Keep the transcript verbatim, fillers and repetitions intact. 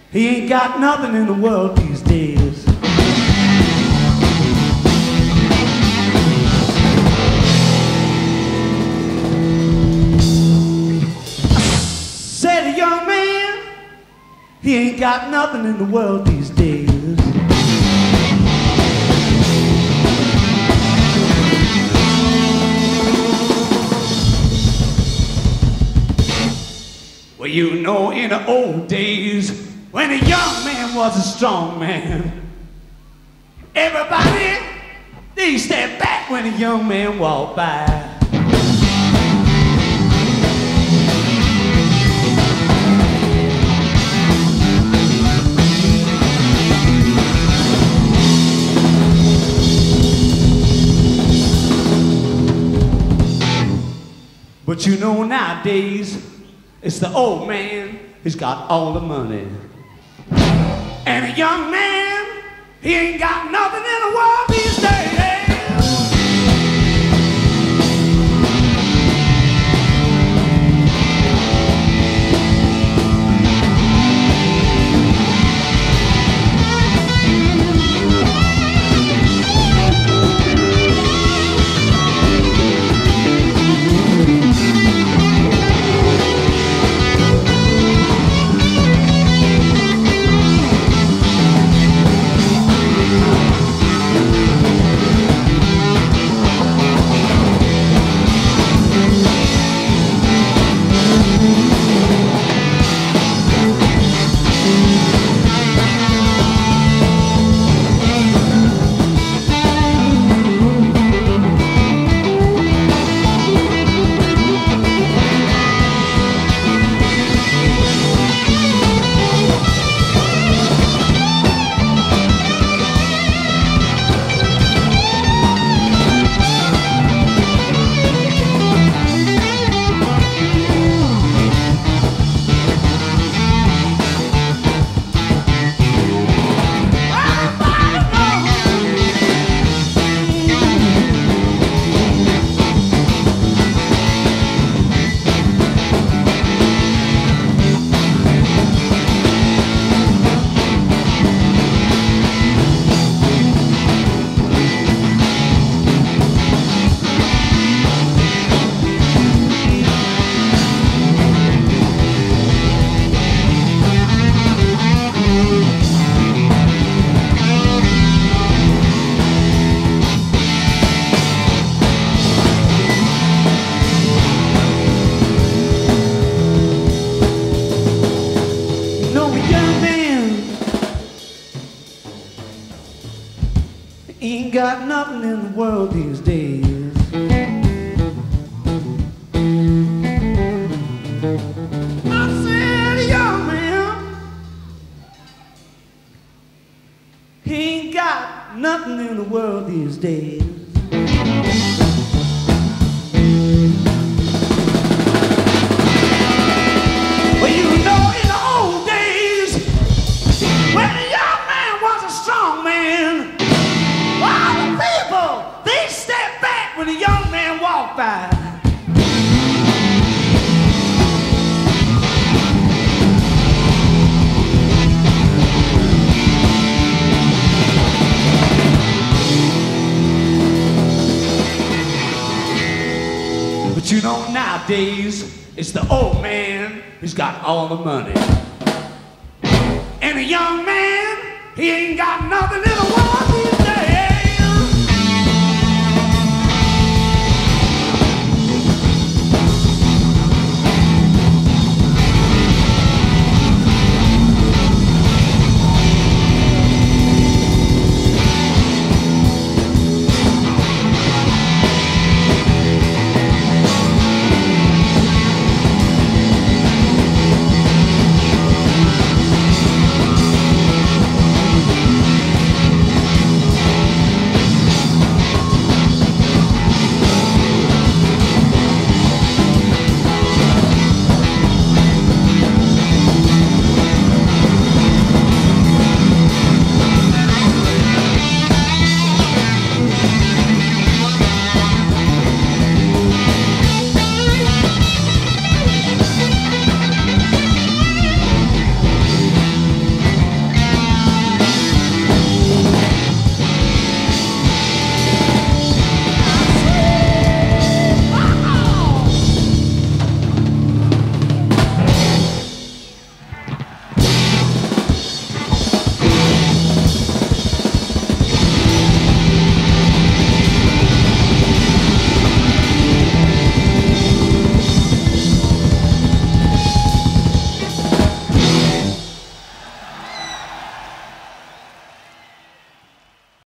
he ain't got nothing in the world these days. Said a young man, he ain't got nothing in the world these days. Well, you know, in the old days, when a young man was a strong man, everybody, they stepped back when a young man walked by. But you know, nowadays, it's the old man who's got all the money. And a young man, he ain't got nothing in the world these days. Ain't got nothing in the world these days. I said a young man, he ain't got nothing in the world these days. Well, you know, in the old days, when a young man was a strong man, all the people, they stepped back when a young man walked by. But you know, nowadays, it's the old man who's got all the money. And a young man, he ain't got nothing in the world.